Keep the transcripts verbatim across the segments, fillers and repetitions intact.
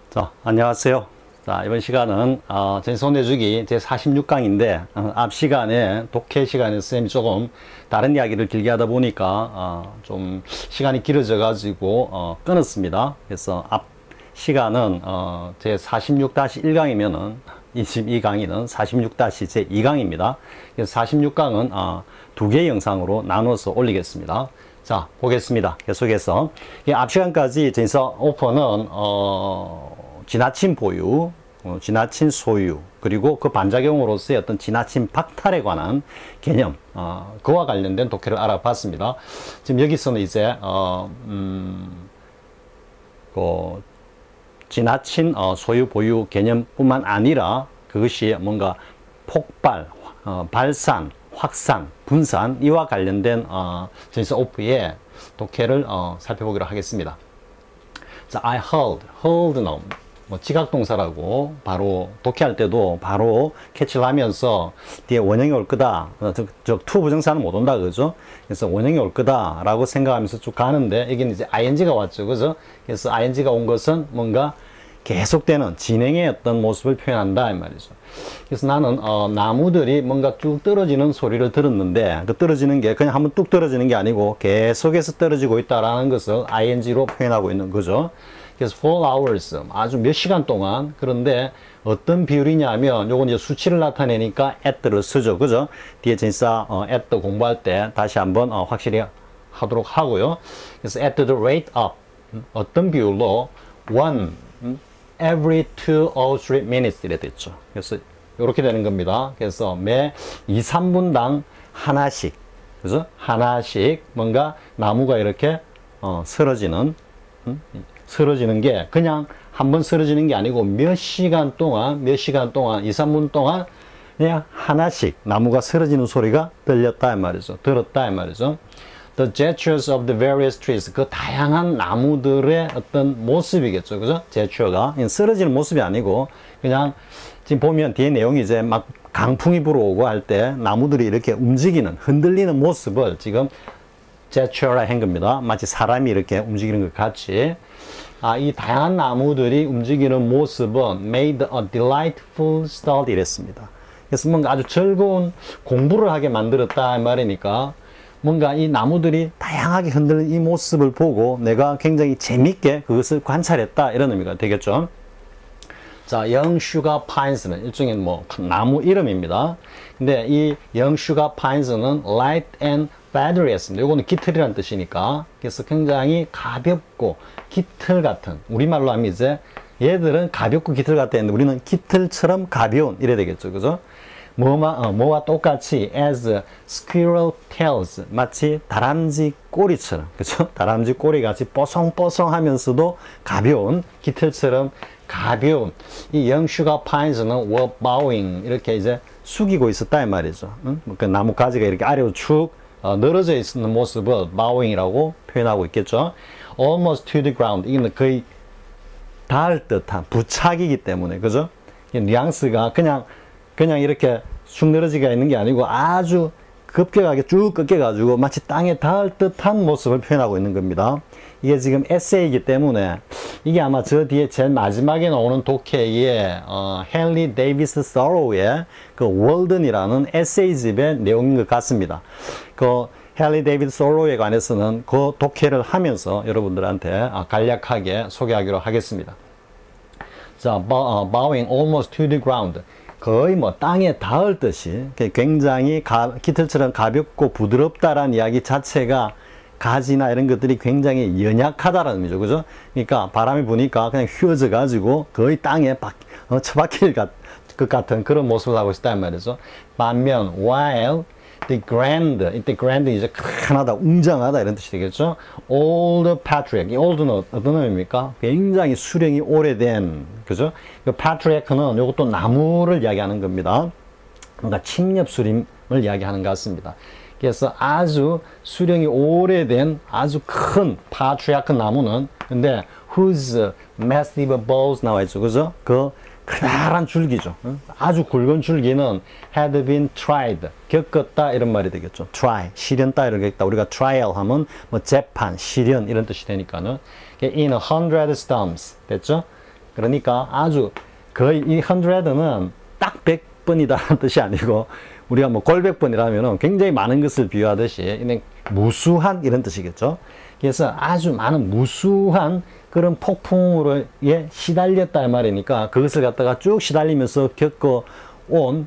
자, 안녕하세요. 자, 이번 시간은 어, 전손해주기 제사십육 강인데 어, 앞 시간에 독해 시간에 쌤이 조금 다른 이야기를 길게 하다 보니까 어, 좀 시간이 길어져 가지고 어, 끊었습니다. 그래서 앞 시간은 어, 제사십육 다시 일 강이면은 이십이 강의는 사십육 다시 제이 강입니다. 그래서 사십육 강은 어, 두 개의 영상으로 나눠서 올리겠습니다. 자, 보겠습니다. 계속해서 앞 시간까지 전서 오퍼는 어, 지나친 보유, 어, 지나친 소유, 그리고 그 반작용으로서의 어떤 지나친 박탈에 관한 개념, 어, 그와 관련된 독해를 알아봤습니다. 지금 여기서는 이제 어, 음, 그 지나친 어, 소유 보유 개념뿐만 아니라 그것이 뭔가 폭발, 어, 발산, 확산, 분산 이와 관련된 어, 전서 오프의 독해를 어, 살펴보기로 하겠습니다. 자, I heard, heard는 뭐 지각동사라고 바로 독해할 때도 바로 캐치를 하면서 뒤에 원형이 올 거다. 저, 저 to 부정사는 못 온다 그죠? 그래서 원형이 올 거다 라고 생각하면서 쭉 가는데 여기는 이제 ing가 왔죠. 그죠? 그래서 ing가 온 것은 뭔가 계속되는 진행의 어떤 모습을 표현한다 이 말이죠. 그래서 나는 어, 나무들이 뭔가 쭉 떨어지는 소리를 들었는데 그 떨어지는 게 그냥 한번 뚝 떨어지는 게 아니고 계속해서 떨어지고 있다라는 것을 ing로 표현하고 있는 거죠. 그래서 four hours 아주 몇 시간 동안. 그런데 어떤 비율이냐면 요건 이제 수치를 나타내니까 at를 쓰죠. 그죠? 뒤에 진짜 어, at 공부할 때 다시 한번 어, 확실히 하도록 하고요. 그래서 at the rate of 어떤 비율로 one every two or three minutes 이래 됐죠. 그래서 이렇게 되는 겁니다. 그래서 매 이, 삼 분당 하나씩, 그죠? 하나씩 뭔가 나무가 이렇게 어, 쓰러지는, 음? 쓰러지는 게 그냥 한번 쓰러지는 게 아니고 몇 시간 동안, 몇 시간 동안, 이, 삼 분 동안 그냥 하나씩 나무가 쓰러지는 소리가 들렸다 이 말이죠. 들었다 이 말이죠. The gestures of the various trees. 그 다양한 나무들의 어떤 모습이겠죠. 그죠? 제스처가. 쓰러지는 모습이 아니고, 그냥, 지금 보면 뒤에 내용이 이제 막 강풍이 불어오고 할 때 나무들이 이렇게 움직이는, 흔들리는 모습을 지금 제스처라 한 겁니다. 마치 사람이 이렇게 움직이는 것 같이. 아, 이 다양한 나무들이 움직이는 모습은 made a delightful study 이랬습니다. 그래서 뭔가 아주 즐거운 공부를 하게 만들었다 이 말이니까, 뭔가 이 나무들이 다양하게 흔들리는 이 모습을 보고 내가 굉장히 재밌게 그것을 관찰했다 이런 의미가 되겠죠. 자, young sugar pines는 일종의 뭐 나무 이름입니다. 근데 이 young sugar pines는 light and feathery 했습니다. 이거는 깃털이라는 뜻이니까. 그래서 굉장히 가볍고 깃털 같은, 우리말로 하면 이제 얘들은 가볍고 깃털 같다는데 우리는 깃털처럼 가벼운 이래 되겠죠. 그죠? 뭐와, 어, 뭐와 똑같이 as squirrel tails 마치 다람쥐 꼬리처럼, 그죠? 다람쥐 꼬리 같이 뽀송뽀송하면서도 가벼운 깃털처럼 가벼운 이 young sugar pines는 were bowing 이렇게 이제 숙이고 있었다 이 말이죠. 응? 그 나무 가지가 이렇게 아래로 축 어, 늘어져 있는 모습을 bowing이라고 표현하고 있겠죠. almost to the ground 이건 거의 닿을 듯한 부착이기 때문에, 그죠? 이 뉘앙스가 그냥 그냥 이렇게 쑥 늘어지가 있는 게 아니고 아주 급격하게 쭉 꺾여가지고 마치 땅에 닿을 듯한 모습을 표현하고 있는 겁니다. 이게 지금 에세이이기 때문에 이게 아마 저 뒤에 제일 마지막에 나오는 독해의 어, 헨리 데이비스 서로우의 그 월든이라는 에세이집의 내용인 것 같습니다. 그 헨리 데이비스 서로우에 관해서는 그 독해를 하면서 여러분들한테 간략하게 소개하기로 하겠습니다. 자, bowing almost to the ground. 거의 뭐 땅에 닿을 듯이 굉장히 가, 깃털처럼 가볍고 부드럽다라는 이야기 자체가 가지나 이런 것들이 굉장히 연약하다라는 의미죠. 그죠? 그러니까 바람이 부니까 그냥 휘어져 가지고 거의 땅에 박, 어, 처박힐 것 같은 그런 모습을 하고 있다는 말이죠. 반면 while the grand, 이때 grand 이제 큰하다, 웅장하다 이런 뜻이 되겠죠. old patriarch, 이 old는 어떤 의미입니까? 굉장히 수령이 오래된, 그죠? 그 patriarch는 이것도 나무를 이야기하는 겁니다. 뭔가 침엽수림을 이야기하는 것 같습니다. 그래서 아주 수령이 오래된 아주 큰 patriarch 나무는, 근데 whose massive boughs 나와 있죠, 그죠? 그 크다란 줄기죠. 아주 굵은 줄기는 had been tried, 겪었다 이런 말이 되겠죠. try, 시련 따위를 겪다. 우리가 trial 하면 뭐 재판, 시련 이런 뜻이 되니까는 in a hundred storms 됐죠. 그러니까 아주 거의 이 hundred는 딱 백 번이다라는 뜻이 아니고 우리가 뭐 골백 번이라면은 굉장히 많은 것을 비유하듯이 무수한 이런 뜻이겠죠. 그래서 아주 많은 무수한 그런 폭풍으로 예, 시달렸다 말이니까 그것을 갖다가 쭉 시달리면서 겪어온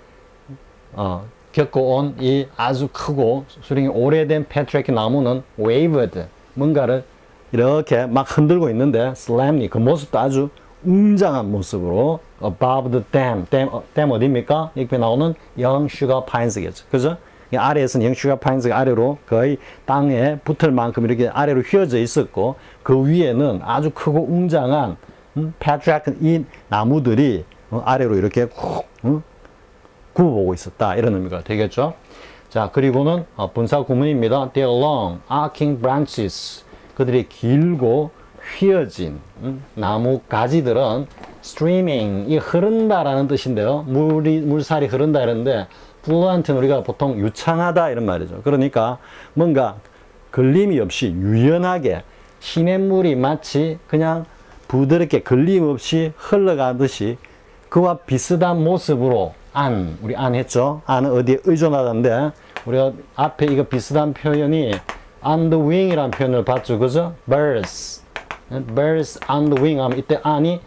어, 겪어온 이 아주 크고 수령이 오래된 패트릭 나무는 waved 뭔가를 이렇게 막 흔들고 있는데 slamly 그 모습도 아주 웅장한 모습으로 above the dam, dam, dam 어디입니까? 여기 나오는 young sugar pines겠죠. 그죠? 아래에서는 young sugar pines가 아래로 거의 땅에 붙을 만큼 이렇게 아래로 휘어져 있었고 그 위에는 아주 크고 웅장한 음, patriarch 이 나무들이 어, 아래로 이렇게 쿡 음, 굽어보고 있었다 이런 의미가 되겠죠. 자 그리고는 어, 분사 구문입니다. Their long arcing branches 그들이 길고 휘어진 음, 나무 가지들은 streaming 이 흐른다라는 뜻인데요. 물이 물살이 흐른다 이러는데 fluent는 우리가 보통 유창하다 이런 말이죠. 그러니까 뭔가 걸림이 없이 유연하게 시냇물이 마치 그냥 부드럽게 걸림 없이 흘러가듯이 그와 비슷한 모습으로 안 우리 안 했죠. 안은 어디에 의존하다인데 우리가 앞에 이거 비슷한 표현이 on the wing이라는 표현을 봤죠. 그죠? birds birds on the wing 하면 이때 안이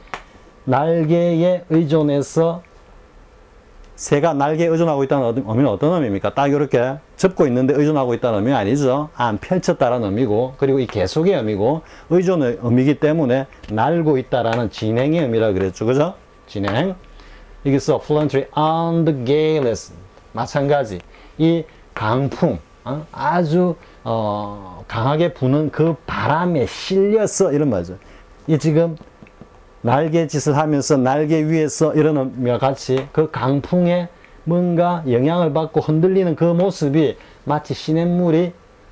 날개에 의존해서 새가 날개에 의존하고 있다는 의미는 어떤 의미입니까? 딱 이렇게 접고 있는데 의존하고 있다는 의미 아니죠. 안 펼쳤다라는 의미고 그리고 이 계속의 의미고 의존의 의미이기 때문에 날고 있다라는 진행의 의미라 그랬죠. 그죠? 진행. 여기서 fluently on the gales 마찬가지 이 강풍 어? 아주 어, 강하게 부는 그 바람에 실려서 이런 말이죠. 이 지금 날개짓을 하면서 날개 위에서 이런 의미와 같이 그 강풍에 뭔가 영향을 받고 흔들리는 그 모습이 마치 시냇물이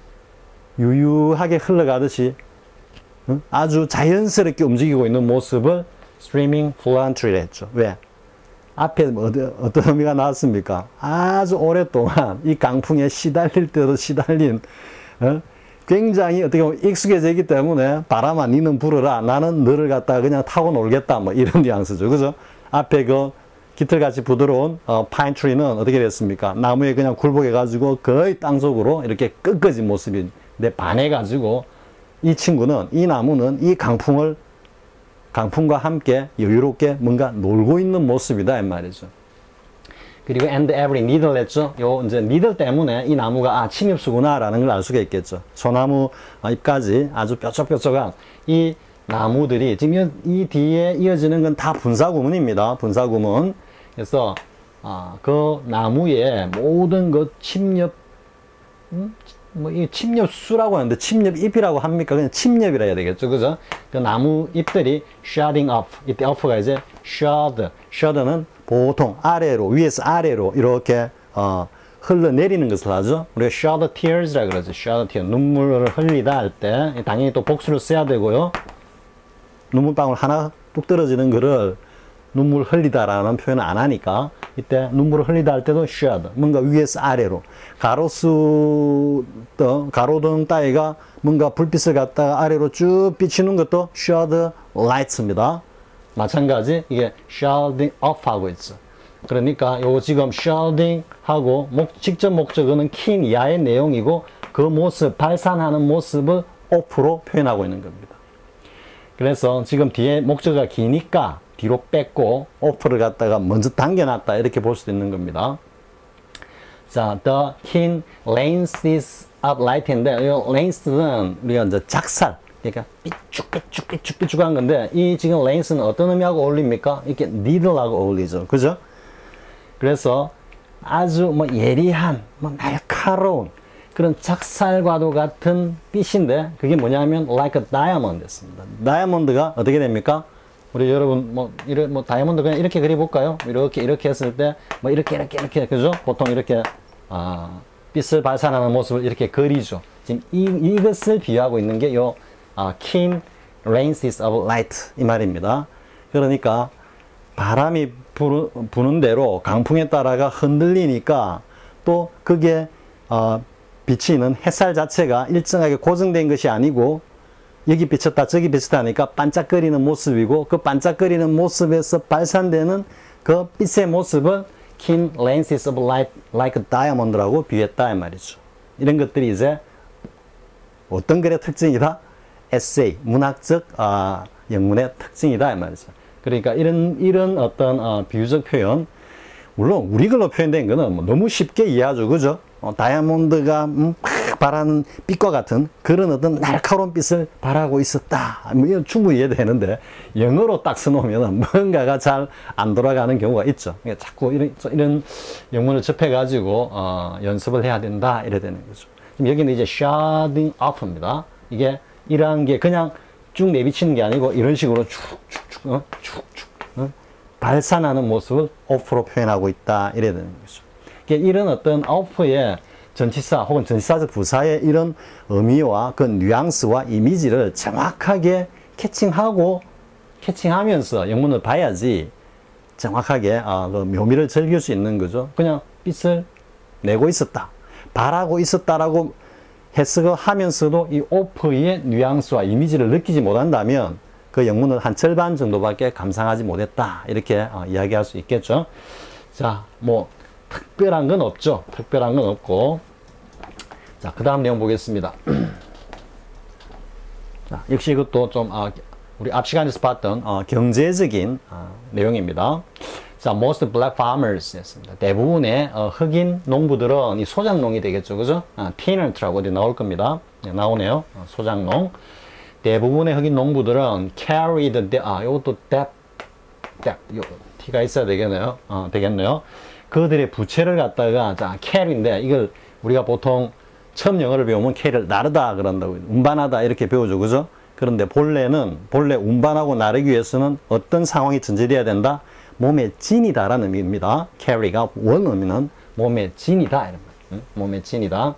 유유하게 흘러가듯이 응? 아주 자연스럽게 움직이고 있는 모습을 streaming fluently 했죠. 왜? 앞에 어떤 의미가 나왔습니까? 아주 오랫동안 이 강풍에 시달릴 때도 시달린 어? 굉장히 어떻게 보면 익숙해져 있기 때문에 바람아 니는 불어라 나는 너를 갖다가 그냥 타고 놀겠다 뭐 이런 뉘앙스죠. 그죠? 앞에 그 깃털같이 부드러운 어, 파인트리는 어떻게 됐습니까? 나무에 그냥 굴복해 가지고 거의 땅속으로 이렇게 꺾어진 모습인데 반해 가지고 이 친구는 이 나무는 이 강풍을 강풍과 함께 여유롭게 뭔가 놀고 있는 모습이다 이 말이죠. 그리고 and every needle 했죠. 요 이제 needle 때문에 이 나무가 아 침엽수구나라는 걸 알 수가 있겠죠. 소나무 잎까지 아주 뾰족뾰족한 이 나무들이 지금 이 뒤에 이어지는 건 다 분사구문입니다. 분사구문. 그래서 아, 그 나무의 모든 그 침엽 음? 뭐 이 침엽수라고 하는데 침엽잎이라고 합니까? 그냥 침엽이라 해야 되겠죠. 그죠? 그 나무 잎들이 shooting up. 이때 up가 이제 shot. shot는 보통 아래로 위에서 아래로 이렇게 어, 흘러내리는 것을 하죠. 우리가 shed tears라 그러죠. shed tears. 눈물을 흘리다 할 때 당연히 또 복수를 써야 되고요. 눈물방울 하나 뚝 떨어지는 거를 눈물 흘리다라는 표현을 안 하니까 이때 눈물을 흘리다 할 때도 shed. 뭔가 위에서 아래로 가로수 또 가로등 따위가 뭔가 불빛을 갖다가 아래로 쭉 비치는 것도 shed lights입니다. 마찬가지 이게 shielding up 하고 있어. 그러니까 요 지금 shielding 하고 목, 직접 목적어는 kin 이하의 내용이고 그 모습 발산하는 모습을 off로 표현하고 있는 겁니다. 그래서 지금 뒤에 목적어가 기니까 뒤로 뺐고 off를 갖다가 먼저 당겨놨다 이렇게 볼 수도 있는 겁니다. 자, the kin lenses of light인데 이 lens는 우리가 이제 작살 그러니까 삐쭉삐쭉삐쭉삐쭉한 건데 이 지금 렌스는 어떤 의미하고 어울립니까? 이렇게 needle하고 어울리죠. 그죠? 그래서 아주 뭐 예리한, 뭐 날카로운 그런 작살과도 같은 빛인데 그게 뭐냐면 like a diamond 됐습니다. 다이아몬드가 어떻게 됩니까? 우리 여러분 뭐 이런 뭐 다이아몬드 그냥 이렇게 그려볼까요? 이렇게 이렇게 했을 때 뭐 이렇게 이렇게 이렇게 그죠? 보통 이렇게 아, 빛을 발산하는 모습을 이렇게 그리죠. 지금 이 이것을 비유하고 있는 게 요 아, keen lenses of light 이 말입니다. 그러니까 바람이 부르, 부는 대로 강풍에 따라가 흔들리니까 또 그게 어, 비치는 햇살 자체가 일정하게 고정된 것이 아니고 여기 비쳤다 저기 비쳤다 하니까 반짝거리는 모습이고 그 반짝거리는 모습에서 발산되는 그 빛의 모습을 keen lenses of light like a diamond라고 비유했다 이 말이죠. 이런 것들이 이제 어떤 글의 특징이다? 에세이, 문학적 아, 영문의 특징이다 이 말이죠. 그러니까 이런 이런 어떤 어, 비유적 표현, 물론 우리 글로 표현된 거는 뭐 너무 쉽게 이해하죠, 그죠? 어, 다이아몬드가 음, 팍 바라는 빛과 같은 그런 어떤 날카로운 빛을 바라고 있었다. 뭐 이건 충분히 이해되는데 영어로 딱 써놓으면 뭔가가 잘 안 돌아가는 경우가 있죠. 그러니까 자꾸 이런 이런 영문을 접해가지고 어, 연습을 해야 된다 이래 되는 거죠. 지금 여기는 이제 shading off입니다. 이게 이러한 게 그냥 쭉 내비치는 게 아니고 이런 식으로 쭉쭉쭉 어? 쭉쭉 어? 발산하는 모습을 off로 표현하고 있다 이래야 되는 거죠. 그러니까 이런 어떤 off의 전치사 혹은 전치사적 부사의 이런 의미와 그 뉘앙스와 이미지를 정확하게 캐칭하고 캐칭하면서 영문을 봐야지 정확하게 아, 그 묘미를 즐길 수 있는 거죠. 그냥 빛을 내고 있었다, 바라고 있었다라고 해석을 하면서도 이 오프의 뉘앙스와 이미지를 느끼지 못한다면 그 영문을 한 절반 정도밖에 감상하지 못했다 이렇게 어, 이야기할 수 있겠죠. 자, 뭐 특별한 건 없죠. 특별한 건 없고, 자, 그 다음 내용 보겠습니다. 자, 역시 이것도 좀 어, 우리 앞 시간에서 봤던 어, 경제적인 어, 내용입니다. 자, most black farmers 였습니다. 대부분의 어, 흑인 농부들은 이 소작농이 되겠죠, 그죠? 아, tenant라고 어디 나올 겁니다. 네, 나오네요. 어, 소작농. 대부분의 흑인 농부들은 carried the, 아, 요것도 debt, debt, 요 t가 있어야 되겠네요. 어, 되겠네요. 그들의 부채를 갖다가, 자, carry인데, 이걸 우리가 보통 처음 영어를 배우면 carry를 나르다 그런다고, 운반하다 이렇게 배우죠, 그죠? 그런데 본래는, 본래 운반하고 나르기 위해서는 어떤 상황이 전제되어야 된다? 몸에 진이다 라는 의미입니다. carry가 원 의미는 몸에 진이다 이런 말. 응? 몸에 진이다.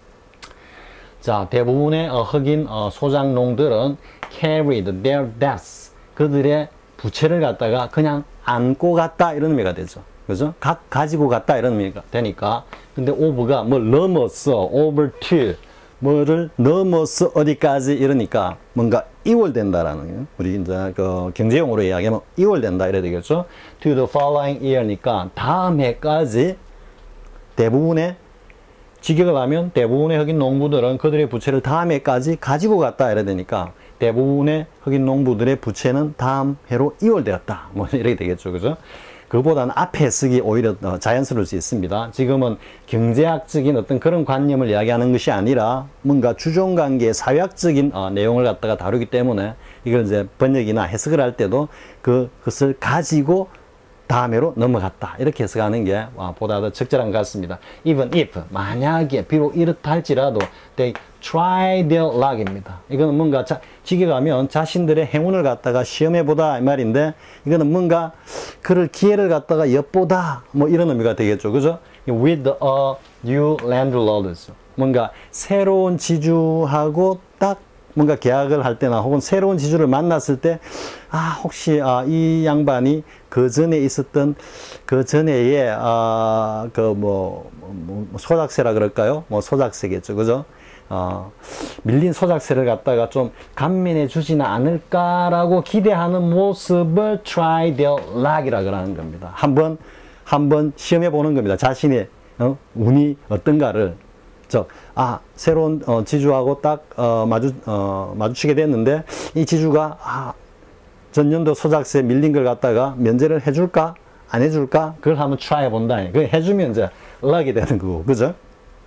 자, 대부분의 어, 흑인 어, 소작농들은 carried their debts, 그들의 부채를 갖다가 그냥 안고 갔다 이런 의미가 되죠. 그죠? 가, 가지고 갔다 이런 의미가 되니까. 근데 over가 뭐 넘어서, over to, 뭐를 넘어서 어디까지 이러니까 뭔가 이월된다라는, 우리 이제 그 경제용어로 이야기하면 이월된다 이래야 되겠죠. to the following year니까 다음 해까지 대부분의 직역을 하면 대부분의 흑인 농부들은 그들의 부채를 다음 해까지 가지고 갔다 이래야 되니까 대부분의 흑인 농부들의 부채는 다음 해로 이월되었다. 뭐 이렇게 되겠죠. 그죠? 그보다는 앞에 쓰기 오히려 자연스러울 수 있습니다. 지금은 경제학적인 어떤 그런 관념을 이야기하는 것이 아니라 뭔가 주종관계 사회학적인 어, 내용을 갖다가 다루기 때문에 이걸 이제 번역이나 해석을 할 때도 그, 그것을 가지고 다음해로 넘어갔다 이렇게 해석하는 게 보다 더 적절한 것 같습니다. Even if, 만약에 비록 이렇다 할지라도 they try their luck입니다. 이거는 뭔가 자, 직역하면 자신들의 행운을 갖다가 시험해보다 이 말인데, 이거는 뭔가 그럴 기회를 갖다가 엿보다 뭐 이런 의미가 되겠죠, 그죠? With a new landlord, 뭔가 새로운 지주하고 딱 뭔가 계약을 할 때나 혹은 새로운 지주를 만났을 때, 아, 혹시, 아, 이 양반이 그 전에 있었던, 그 전에의, 아, 그 뭐, 뭐, 소작세라 그럴까요? 뭐, 소작세겠죠. 그죠? 어, 밀린 소작세를 갖다가 좀 감면해 주지는 않을까라고 기대하는 모습을 try their luck이라 그러는 겁니다. 한번, 한번 시험해 보는 겁니다. 자신의, 어, 운이 어떤가를. 저, 아, 새로운 어, 지주하고 딱 어, 마주, 어, 마주치게 됐는데 이 지주가 아, 전년도 소작세 밀린 걸 갖다가 면제를 해줄까? 안 해줄까? 그걸 한번 try 해본다. 그걸 해주면 이제 락이 되는 거고, 그죠?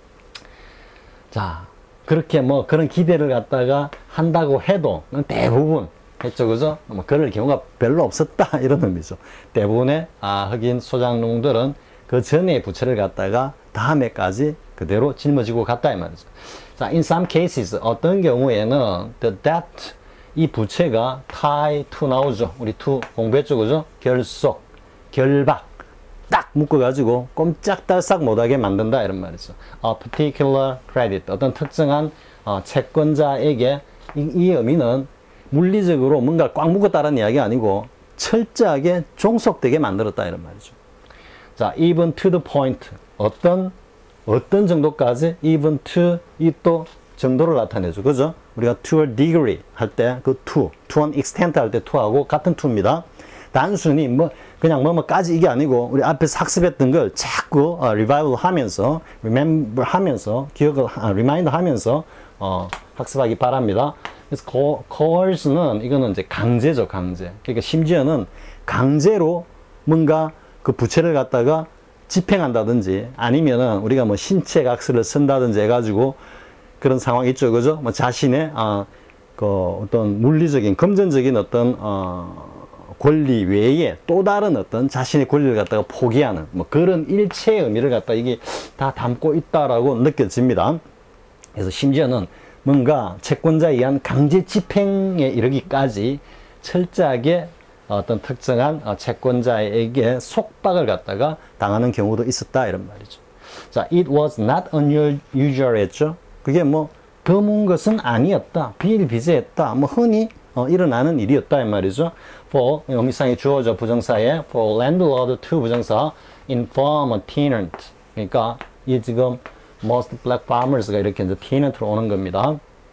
자, 그렇게 뭐 그런 기대를 갖다가 한다고 해도 대부분 했죠, 그죠? 뭐 그럴 경우가 별로 없었다 이런 의미죠. 대부분의 아, 흑인 소작농들은 그 전에 부채를 갖다가 다음해까지 그대로 짊어지고 갔다 이 말이죠. 자, in some cases, 어떤 경우에는 the debt, 이 부채가 tie to 나오죠. 우리 to 공부했죠, 그죠? 결속, 결박, 딱 묶어가지고 꼼짝달싹 못하게 만든다 이런 말이죠. A particular credit, 어떤 특정한 어, 채권자에게 이, 이 의미는 물리적으로 뭔가 꽉 묶었다는 이야기가 아니고 철저하게 종속되게 만들었다 이런 말이죠. 자, even to the point, 어떤 어떤 정도까지 even to, 이 또 정도를 나타내죠. 그죠? 우리가 to a degree 할 때 그 to, to an extent 할 때 to하고 같은 to입니다. 단순히 뭐 그냥 뭐뭐까지 이게 아니고 우리 앞에서 학습했던 걸 자꾸 어, revival 하면서 remember 하면서 기억을 아, remind 하면서 어, 학습하기 바랍니다. 그래서 co- coerce는 이거는 이제 강제죠, 강제. 그러니까 심지어는 강제로 뭔가 그 부채를 갖다가 집행한다든지 아니면은 우리가 뭐 신체각서를 쓴다든지 해가지고 그런 상황이 있죠, 그죠? 뭐 자신의 어, 그 어떤 물리적인 금전적인 어떤 어, 권리 외에 또 다른 어떤 자신의 권리를 갖다가 포기하는 뭐 그런 일체의 의미를 갖다 이게 다 담고 있다라고 느껴집니다. 그래서 심지어는 뭔가 채권자에 의한 강제 집행에 이르기까지 철저하게 어떤 특정한 채권자에게 속박을 갖다가 당하는 경우도 있었다 이런 말이죠. 자, it was not unusual 했죠. 그게 뭐 드문 것은 아니었다, 비일비재했다, 뭐 흔히 어, 일어나는 일이었다 이 말이죠. for 영미상이 주어져 부정사에 for landlord to 부정사 inform a tenant. 그러니까 이 지금 most black farmers가 이렇게 이제 tenant로 오는 겁니다.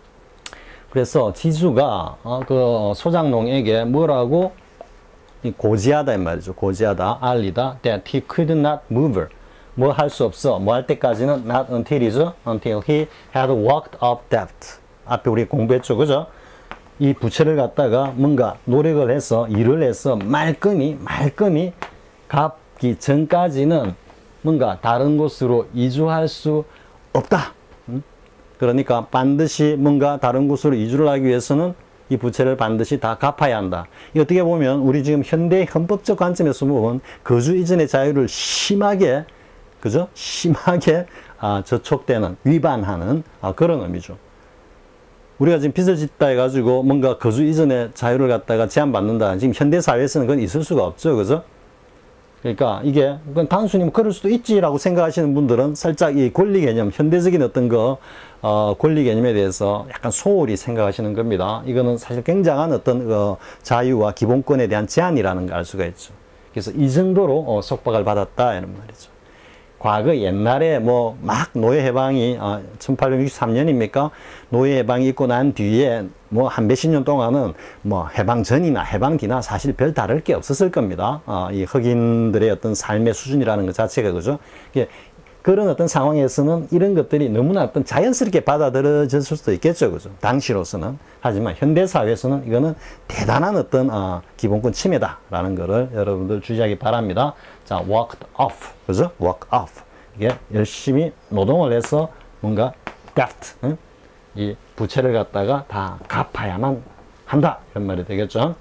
그래서 지주가 어, 그 소장농에게 뭐라고 고지하다 이 말이죠. 고지하다, 알리다. that he could not move. 뭐 할 수 없어. 뭐 할 때까지는 not until이죠. until he had worked up debt. 앞에 우리 공부했죠, 그죠? 이 부채를 갖다가 뭔가 노력을 해서 일을 해서 말끔히 말끔히 갚기 전까지는 뭔가 다른 곳으로 이주할 수 없다. 음? 그러니까 반드시 뭔가 다른 곳으로 이주를 하기 위해서는 이 부채를 반드시 다 갚아야 한다. 이 어떻게 보면 우리 지금 현대 헌법적 관점에서 보면 거주 이전의 자유를 심하게 그죠? 심하게 아, 저촉되는 위반하는 아, 그런 의미죠. 우리가 지금 빚을 짓다 해가지고 뭔가 거주 이전의 자유를 갖다가 제한받는다. 지금 현대사회에서는 그건 있을 수가 없죠. 그죠? 그러니까 이게, 그건 단순히 뭐 그럴 수도 있지라고 생각하시는 분들은 살짝 이 권리 개념, 현대적인 어떤 거, 어, 권리 개념에 대해서 약간 소홀히 생각하시는 겁니다. 이거는 사실 굉장한 어떤 어, 자유와 기본권에 대한 제한이라는 걸 알 수가 있죠. 그래서 이 정도로 어, 속박을 받았다. 이런 말이죠. 과거 옛날에 뭐 막 노예 해방이 어, 천팔백육십삼 년입니까? 노예 해방이 있고 난 뒤에 뭐 한 몇십 년 동안은 뭐 해방 전이나 해방 뒤나 사실 별 다를 게 없었을 겁니다. 어, 이 흑인들의 어떤 삶의 수준이라는 것 자체가 그죠? 이게 그런 어떤 상황에서는 이런 것들이 너무나 어떤 자연스럽게 받아들여졌을 수도 있겠죠, 그죠? 당시로서는. 하지만 현대사회에서는 이거는 대단한 어떤 어, 기본권 침해다라는 거를 여러분들 주의하기 바랍니다. 자, worked off, 그죠? work off. 이게 열심히 노동을 해서 뭔가 debt, 응? 이 부채를 갖다가 다 갚아야만 한다 이런 말이 되겠죠.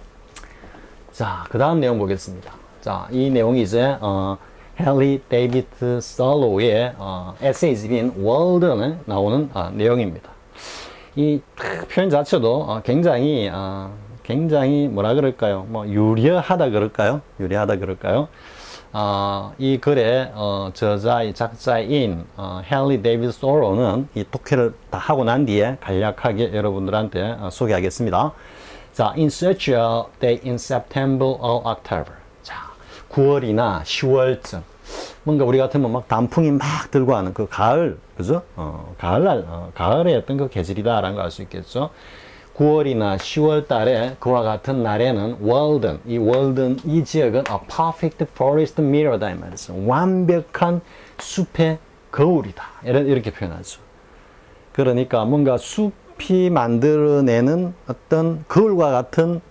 자, 그 다음 내용 보겠습니다. 자, 이 내용이 이제 어, 헨리 데이비드 솔로의 어, 에세이집인 월든에 나오는 어, 내용입니다. 이 표현 자체도 어, 굉장히 어, 굉장히 뭐라 그럴까요? 뭐 유려하다 그럴까요? 유려하다 그럴까요? 어, 이 글의 어, 저자의 작자인 어, 헨리 데이비드 솔로는 이 독해를 다 하고 난 뒤에 간략하게 여러분들한테 어, 소개하겠습니다. 자, in such a day in September or October. 자, 구월이나 시월쯤 뭔가 우리 같으면 막 단풍이 막 들고 하는 그 가을, 그죠? 어, 가을날, 어, 가을의 어떤 그 계절이다라는 걸 알 수 있겠죠. 구월이나 시월 달에 그와 같은 날에는 월든, 이 월든 이 지역은 a perfect forest mirror다 이 말이죠. 완벽한 숲의 거울이다. 이렇게 표현하죠. 그러니까 뭔가 숲이 만들어내는 어떤 거울과 같은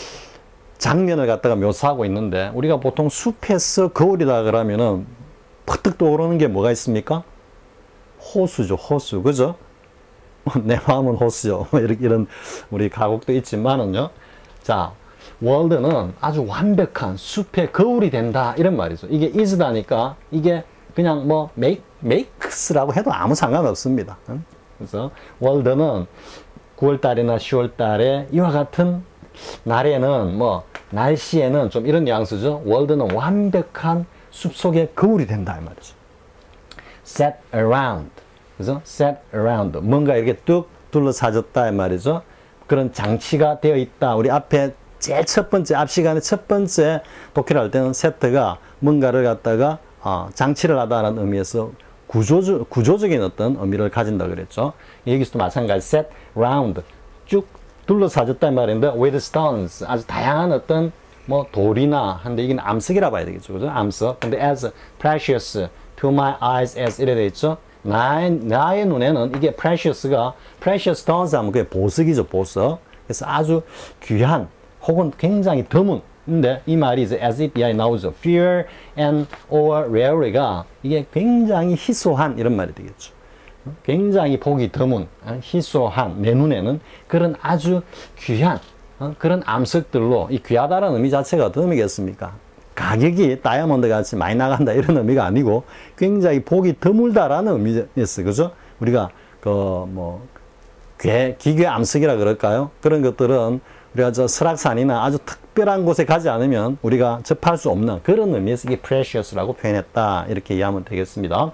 장면을 갖다가 묘사하고 있는데 우리가 보통 숲에서 거울이다 그러면은 퍼뜩 떠오르는 게 뭐가 있습니까? 호수죠, 호수. 그죠? 내 마음은 호수죠. 이런, 이런 우리 가곡도 있지만은요. 자, 월드는 아주 완벽한 숲의 거울이 된다. 이런 말이죠. 이게 is다니까 이게 그냥 뭐 make, makes라고 해도 아무 상관없습니다. 응? 그래서 월드는 구월 달이나 시월 달에 이와 같은 날에는 뭐 날씨에는 좀 이런 뉘앙스죠. 월드는 완벽한 숲속의 거울이 된다 이 말이죠. set around. 그래서 set around. 뭔가 이렇게 뚝 둘러싸졌다 이 말이죠. 그런 장치가 되어 있다. 우리 앞에 제일 첫 번째 앞 시간에 첫 번째 독해를 할 때는 set가 뭔가를 갖다가 어, 장치를 하다라는 의미에서 구조적, 구조적인 어떤 의미를 가진다 그랬죠. 여기서도 마찬가지 set, round, 쭉 둘러싸졌단 말인데 with stones, 아주 다양한 어떤 뭐 돌이나 한데 이게 암석이라 봐야 되겠죠. 그죠? 암석. 근데 as precious to my eyes as 이래 돼 있죠. 나의, 나의 눈에는 이게 precious가 precious stones 하면 그게 보석이죠. 보석. 그래서 아주 귀한 혹은 굉장히 드문. 근데 이 말이 이제 as it 이하에 나오죠. fear and or rare가 이게 굉장히 희소한 이런 말이 되겠죠. 굉장히 보기 드문, 희소한, 내 눈에는 그런 아주 귀한 그런 암석들로, 이 귀하다는 의미 자체가 어떤 의미겠습니까? 가격이 다이아몬드 같이 많이 나간다 이런 의미가 아니고 굉장히 보기 드물다라는 의미였어요. 그죠? 우리가 그 뭐 기괴 암석이라 그럴까요? 그런 것들은 우리가 저 설악산이나 아주 특별한 곳에 가지 않으면 우리가 접할 수 없는 그런 의미에서 이게 precious라고 표현했다. 이렇게 이해하면 되겠습니다.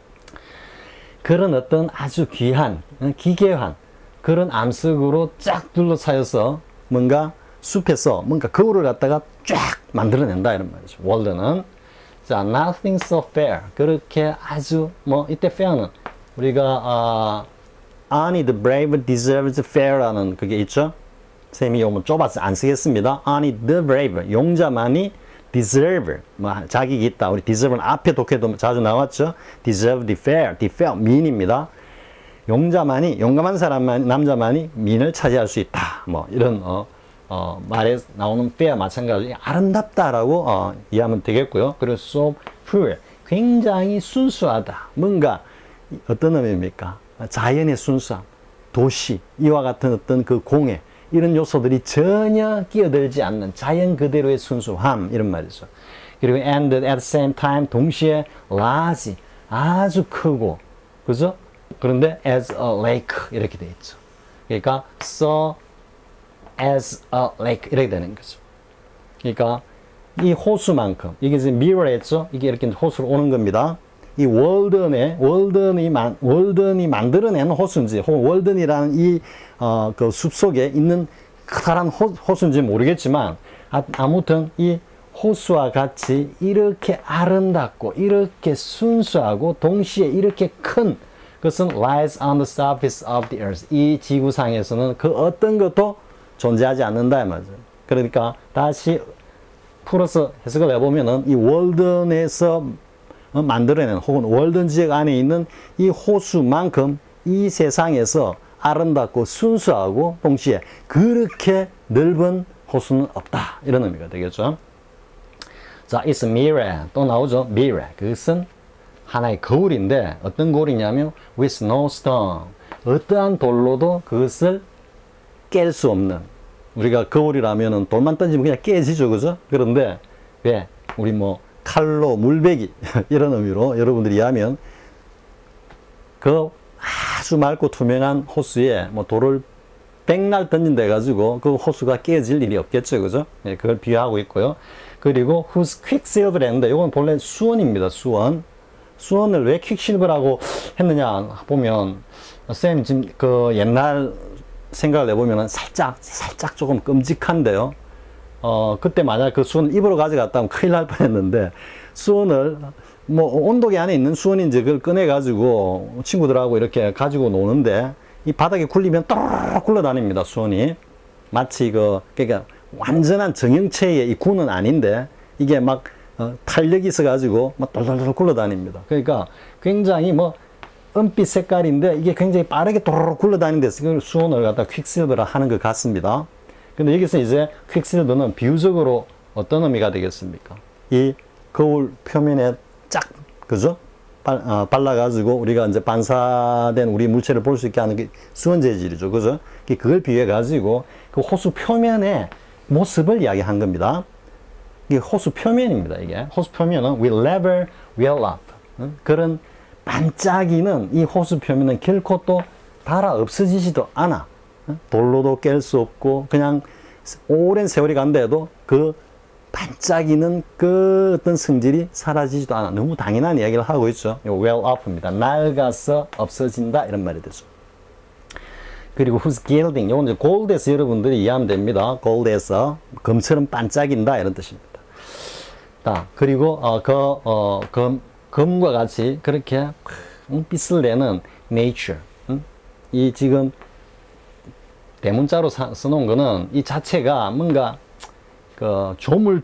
그런 어떤 아주 귀한, 기괴한 그런 암석으로 쫙 둘러싸여서 뭔가 숲에서 뭔가 거울을 갖다가 쫙 만들어낸다 이런 말이죠. 월드는 자, nothing so fair. 그렇게 아주 뭐 이때 fair는 우리가 아, only the brave deserves fair라는 그게 있죠. 쌤이 요거 좁아서 안 쓰겠습니다. only the brave. 용자만이 deserve, 뭐 자격이 있다. 우리 deserve는 앞에 독해도 자주 나왔죠. deserve the fair, the fair 민입니다. 용자만이, 용감한 사람만, 남자만이 민을 차지할 수 있다. 뭐 이런 어, 어, 말에 나오는 fair 마찬가지로 아름답다라고 어, 이해하면 되겠고요. 그리고 so pure, 굉장히 순수하다. 뭔가 어떤 의미입니까? 자연의 순수함, 도시, 이와 같은 어떤 그 공해 이런 요소들이 전혀 끼어들지 않는 자연 그대로의 순수함 이런 말이죠. 그리고 and at the same time 동시에 large 아주 크고 그죠? 그런데 as a lake 이렇게 돼 있죠. 그러니까 so as a lake 이렇게 되는 거죠. 그러니까 이 호수만큼 이게 이제 mirror했죠. 이게 이렇게 호수로 오는 겁니다. 이 월든의 월든이 만 월든이 만들어낸 호수인지 혹은 월든이라는 이 어 그 숲속에 있는 커다란 호, 호수인지 모르겠지만 아, 아무튼 이 호수와 같이 이렇게 아름답고 이렇게 순수하고 동시에 이렇게 큰 것은 lies on the surface of the earth. 이 지구상에서는 그 어떤 것도 존재하지 않는다 이 말이죠. 그러니까 다시 풀어서 해석을 해보면은 이 월든에서 만들어낸 혹은 월든 지역 안에 있는 이 호수만큼 이 세상에서 아름답고 순수하고 동시에 그렇게 넓은 호수는 없다. 이런 의미가 되겠죠. 자, it's a mirror. 또 나오죠. mirror. 그것은 하나의 거울인데 어떤 거울이냐면 with no stone. 어떠한 돌로도 그것을 깰 수 없는. 우리가 거울이라면은 돌만 던지면 그냥 깨지죠. 그죠? 그런데 왜? 우리 뭐 칼로 물베기 이런 의미로 여러분들이 이해하면 그 아주 맑고 투명한 호수에 뭐 돌을 백날 던진다 해가지고 그 호수가 깨질 일이 없겠죠. 그죠? 예, 그걸 비유하고 있고요. 그리고 whose quicksilver 했는데 이건 본래 수원입니다. 수원. 수원을 왜 퀵실버라고 했느냐 보면 쌤 지금 그 옛날 생각을 해보면 살짝 살짝 조금 끔찍한데요. 어, 그때 만약 그 수원을 입으로 가져갔다면 큰일 날 뻔했는데, 수원을, 뭐, 온도계 안에 있는 수원인지 그걸 꺼내가지고 친구들하고 이렇게 가지고 노는데, 이 바닥에 굴리면 또르르 굴러다닙니다, 수원이. 마치 그, 그러니까 완전한 정형체의 이 군은 아닌데, 이게 막, 어, 탄력이 있어가지고, 막 돌돌돌 굴러다닙니다. 그러니까 굉장히 뭐, 은빛 색깔인데, 이게 굉장히 빠르게 또르르 굴러다니는 데서 그 수원을 갖다 퀵실버라 하는 것 같습니다. 근데 여기서 이제 퀵실버는 비유적으로 어떤 의미가 되겠습니까? 이 거울 표면에 쫙, 그죠? 발, 어, 발라가지고 우리가 이제 반사된 우리 물체를 볼 수 있게 하는 게 수원 재질이죠. 그죠? 그걸 비유해가지고 그 호수 표면의 모습을 이야기한 겁니다. 이게 호수 표면입니다. 이게. 호수 표면은 will never well up. 응? 그런 반짝이는 이 호수 표면은 결코 또 달아 없어지지도 않아. 돌로도 깰 수 없고 그냥 오랜 세월이 간데도 그 반짝이는 그 어떤 성질이 사라지지도 않아. 너무 당연한 이야기를 하고 있죠. well up입니다. 낡아서 없어진다 이런 말이 되죠. 그리고 whose gilding, 이건 이제 gold에서 여러분들이 이해하면 됩니다. gold에서 금처럼 반짝인다 이런 뜻입니다. 자, 그리고 어, 그, 어, 그 검과 같이 그렇게 빛을 내는 nature. 음? 이 지금 대문자로 사, 써놓은 거는 이 자체가 뭔가 그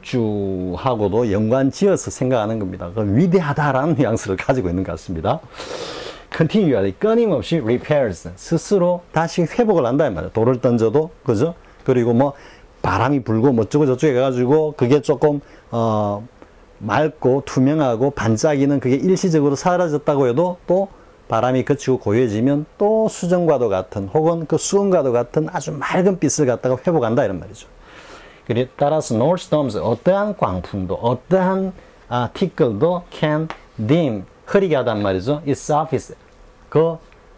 조물주하고도 연관 지어서 생각하는 겁니다. 그 위대하다라는 뉘앙스를 가지고 있는 것 같습니다. continually 끊임없이 repairs 스스로 다시 회복을 한다 이 말이에요. 돌을 던져도 그죠? 그리고 뭐 바람이 불고 뭐 어쩌고 저쩌고 해가지고 그게 조금 어 맑고 투명하고 반짝이는 그게 일시적으로 사라졌다고 해도 또 바람이 그치고 고요해지면 또 수정과도 같은 혹은 그 수은과도 같은 아주 맑은 빛을 갖다가 회복한다 이런 말이죠. 그리고 따라서 Nordstorms 어떠한 광풍도 어떠한 아, 티끌도 can dim 흐리게 하단 말이죠. its surface 그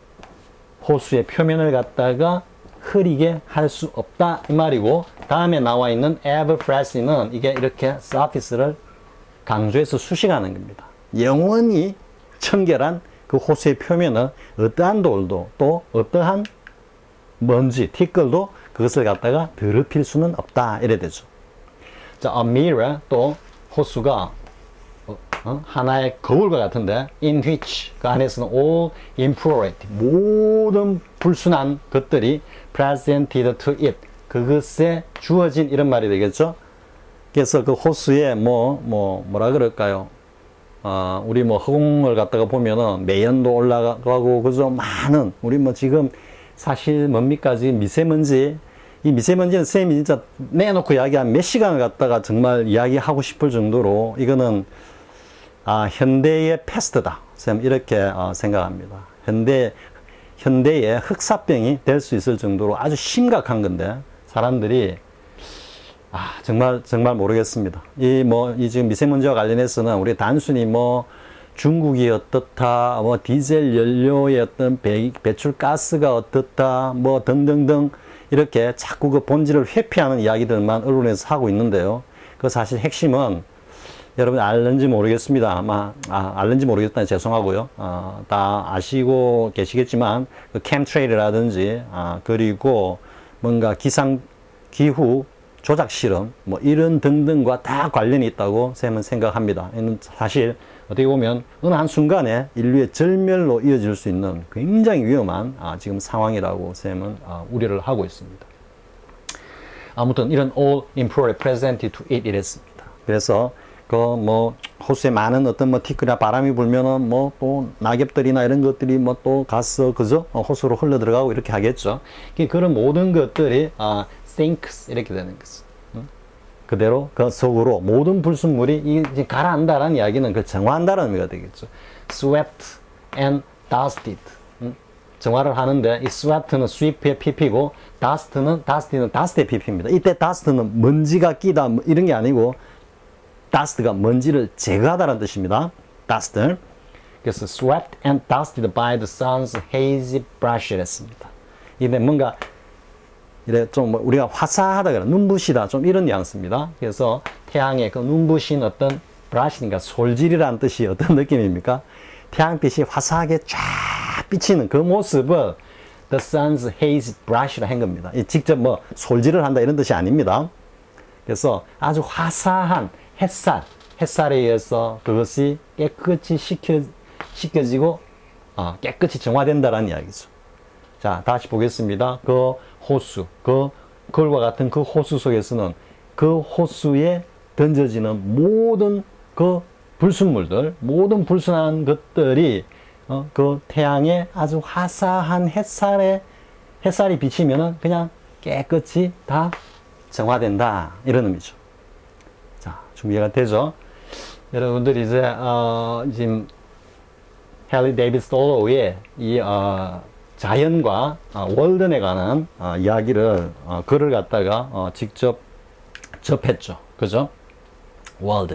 호수의 표면을 갖다가 흐리게 할 수 없다 이 말이고 다음에 나와 있는 ever fresh는 이게 이렇게 surface를 강조해서 수식하는 겁니다. 영원히 청결한 그 호수의 표면을 어떠한 돌도 또 어떠한 먼지, 티끌도 그것을 갖다가 더럽힐 수는 없다 이래 되죠. 자, a mirror 또 호수가 어, 어? 하나의 거울과 같은데 in which 그 안에서는 all impurity 모든 불순한 것들이 presented to it 그것에 주어진 이런 말이 되겠죠. 그래서 그 호수에 뭐, 뭐, 뭐라 그럴까요? 어, 우리 뭐 허공을 갖다가 보면은 매연도 올라가고, 그죠? 많은, 우리 뭐 지금 사실 뭡니까? 지금 미세먼지, 이 미세먼지는 선생님이 진짜 내놓고 이야기한 몇 시간을 갖다가 정말 이야기하고 싶을 정도로 이거는, 아, 현대의 패스트다. 선생님 이렇게 어, 생각합니다. 현대, 현대의 흑사병이 될 수 있을 정도로 아주 심각한 건데, 사람들이 아, 정말, 정말 모르겠습니다. 이, 뭐, 이 지금 미세먼지와 관련해서는 우리 단순히 뭐, 중국이 어떻다, 뭐, 디젤 연료의 어떤 배, 배출가스가 어떻다, 뭐, 등등등, 이렇게 자꾸 그 본질을 회피하는 이야기들만 언론에서 하고 있는데요. 그 사실 핵심은, 여러분 알는지 모르겠습니다. 아마, 아, 알는지 모르겠다니 죄송하고요. 아, 다 아시고 계시겠지만, 그 캠트레일이라든지, 아, 그리고 뭔가 기상, 기후, 조작 실험, 뭐 이런 등등과 다 관련이 있다고 쌤은 생각합니다. 이는 사실 어떻게 보면 어느 한 순간에 인류의 절멸로 이어질 수 있는 굉장히 위험한 아, 지금 상황이라고 쌤은 아, 우려를 하고 있습니다. 아무튼 이런 all impurity presented to it 이랬습니다. 그래서 그 뭐 호수에 많은 어떤 뭐 티끌이나 바람이 불면은 뭐 또 낙엽들이나 이런 것들이 뭐 또 가스 그죠 호수로 흘러 들어가고 이렇게 하겠죠. 그런 모든 것들이 아, sinks 이렇게 되는 거죠. 응? 그대로 그 속으로 모든 불순물이 이제 가라앉다라는 이야기는 그 정화한다라는 의미가 되겠죠. swept and dusted. 응? 정화를 하는데 이 sweat는 sweep의 pp고 dust는 dust는 dust의 pp입니다. 이때 dust는 먼지가 끼다 뭐 이런 게 아니고 dust가 먼지를 제거하다는 뜻입니다. dust. 그래서 swept and dusted by the sun's hazy brush 했습니다. 이게 뭔가 이래 좀 우리가 화사하다 그래 눈부시다 좀 이런 뉘앙스입니다. 그래서 태양의 그 눈부신 어떤 브라시니까 솔질이라는 뜻이 어떤 느낌입니까? 태양빛이 화사하게 쫙 비치는 그 모습을 the sun's hazy brush라 한 겁니다. 직접 뭐 솔질을 한다 이런 뜻이 아닙니다. 그래서 아주 화사한 햇살, 햇살에 의해서 그것이 깨끗이 식혀, 식혀지고 어, 깨끗이 정화된다라는 이야기죠. 자, 다시 보겠습니다. 그 호수, 그 걸과 같은 그 호수 속에서는 그 호수에 던져지는 모든 그 불순물들, 모든 불순한 것들이 어, 그 태양의 아주 화사한 햇살에 햇살이 비치면은 그냥 깨끗이 다 정화된다 이런 의미죠. 자, 준비가 되죠? 여러분들이 이제 어, 지금 헨리 데이비드 솔로우의 이 어, 자연과 어, 월든에 관한 어, 이야기를 어, 글을 갖다가 어, 직접 접했죠. 그죠? 월든.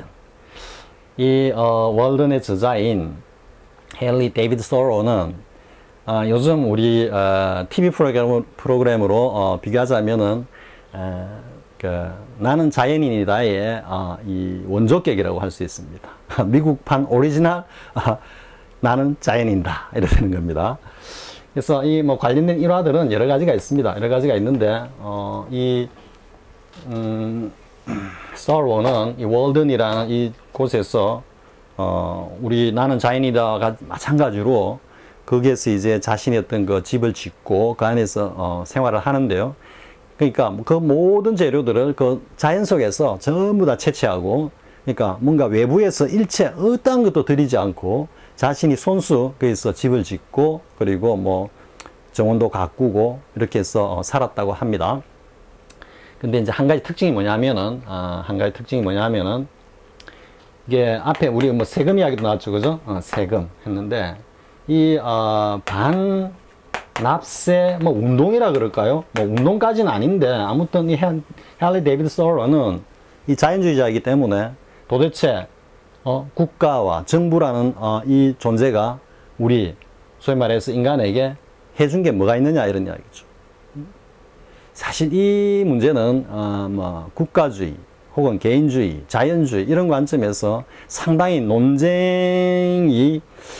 이 어, 월든의 저자인 헨리 데이비드 솔로우는 어, 요즘 우리 어, 티비 프로그램, 프로그램으로 어, 비교하자면은 어, 그, 나는 자연인이다의 어, 이 원조격이라고 할 수 있습니다. 미국판 오리지널 어, 나는 자연인이다 이렇게 되는 겁니다. 그래서 이 뭐 관련된 일화들은 여러 가지가 있습니다. 여러 가지가 있는데 어, 이 음, 솔로우는 이 월든이라는 이 곳에서 어, 우리 나는 자연이다가 마찬가지로 거기에서 이제 자신의 어떤 그 집을 짓고 그 안에서 어, 생활을 하는데요. 그러니까 그 모든 재료들을 그 자연 속에서 전부 다 채취하고, 그러니까 뭔가 외부에서 일체 어떠한 것도 들이지 않고 자신이 손수 거기서 집을 짓고 그리고 뭐 정원도 가꾸고 이렇게 해서 어, 살았다고 합니다. 근데 이제 한 가지 특징이 뭐냐면은 어, 한 가지 특징이 뭐냐면은 이게 앞에 우리 뭐 세금 이야기도 나왔죠, 그죠? 어, 세금 했는데 이 어, 반 납세 뭐 운동이라 그럴까요? 뭐 운동까지는 아닌데 아무튼 이 헨리 데이비드 소로는 이 자연주의자이기 때문에 도대체 어, 국가와 정부라는 어, 이 존재가 우리 소위 말해서 인간에게 해준 게 뭐가 있느냐 이런 이야기죠. 사실 이 문제는 어, 뭐 국가주의 혹은 개인주의, 자연주의 이런 관점에서 상당히 논쟁이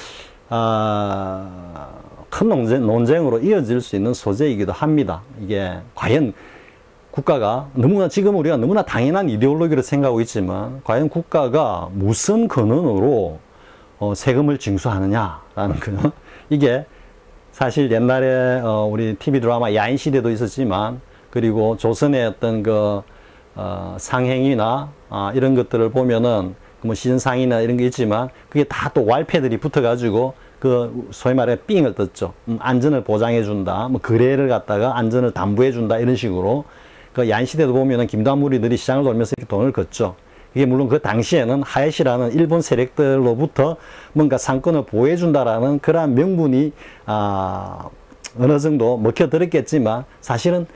어, 큰 논쟁, 논쟁으로 이어질 수 있는 소재이기도 합니다. 이게 과연 국가가 너무나 지금 우리가 너무나 당연한 이데올로기로 생각하고 있지만 과연 국가가 무슨 근원으로 어, 세금을 징수하느냐라는 거 이게 사실 옛날에 어, 우리 티비 드라마 야인시대도 있었지만 그리고 조선의 어떤 그 어, 상행이나 아, 이런 것들을 보면은 뭐 시즌상이나 이런 게 있지만 그게 다 또 왈패들이 붙어가지고 그 소위 말해 삥을 떴죠. 음, 안전을 보장해 준다. 뭐 거래를 갖다가 안전을 담보해 준다 이런 식으로 그 야인시대도 보면은 김다무리들이 시장을 돌면서 이렇게 돈을 걷죠. 이게 물론 그 당시에는 하야시라는 일본 세력들로부터 뭔가 상권을 보호해 준다라는 그러한 명분이 아, 어느 정도 먹혀들었겠지만 사실은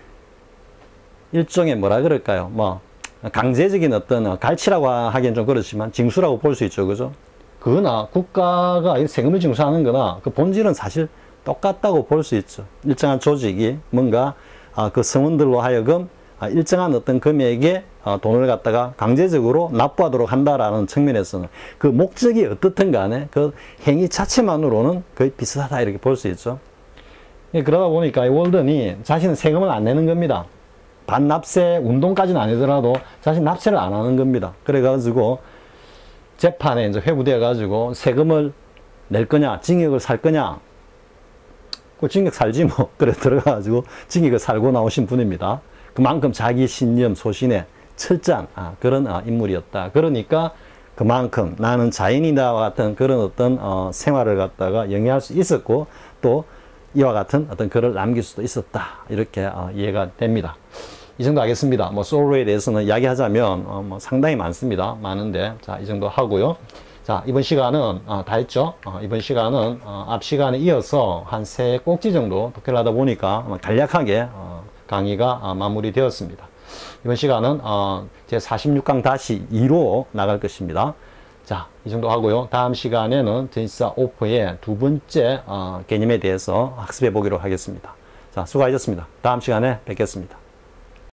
일종의 뭐라 그럴까요? 뭐 강제적인 어떤 갈치라고 하기엔 좀 그렇지만 징수라고 볼 수 있죠, 그죠? 그거나 국가가 세금을 징수하는 거나 그 본질은 사실 똑같다고 볼 수 있죠. 일정한 조직이 뭔가 그 성원들로 하여금 일정한 어떤 금액의 돈을 갖다가 강제적으로 납부하도록 한다라는 측면에서는 그 목적이 어떻든 간에 그 행위 자체만으로는 거의 비슷하다 이렇게 볼 수 있죠. 그러다 보니까 월든이 자신은 세금을 안 내는 겁니다. 반납세 운동까지는 아니더라도 자신 납세를 안 하는 겁니다. 그래가지고 재판에 이제 회부되어 가지고 세금을 낼 거냐, 징역을 살 거냐, 그 징역 살지 뭐. 그래 들어가가지고 징역을 살고 나오신 분입니다. 그만큼 자기 신념, 소신에 철저한 아, 그런 아, 인물이었다. 그러니까 그만큼 나는 자연이다와 같은 그런 어떤 어, 생활을 갖다가 영위할 수 있었고 또 이와 같은 어떤 글을 남길 수도 있었다. 이렇게 어, 이해가 됩니다. 이 정도 하겠습니다. 뭐 소로에 대해서는 이야기하자면 어, 뭐 상당히 많습니다. 많은데 자, 이 정도 하고요. 자, 이번 시간은 어, 다 했죠. 어, 이번 시간은 어, 앞 시간에 이어서 한 세 꼭지 정도 독해를 하다 보니까 간략하게 어, 강의가 어, 마무리되었습니다. 이번 시간은 어, 제 사십육 강 다시 이로 나갈 것입니다. 자, 이 정도 하고요. 다음 시간에는 제이사 오프의 두 번째 어, 개념에 대해서 학습해 보기로 하겠습니다. 자, 수고하셨습니다. 다음 시간에 뵙겠습니다.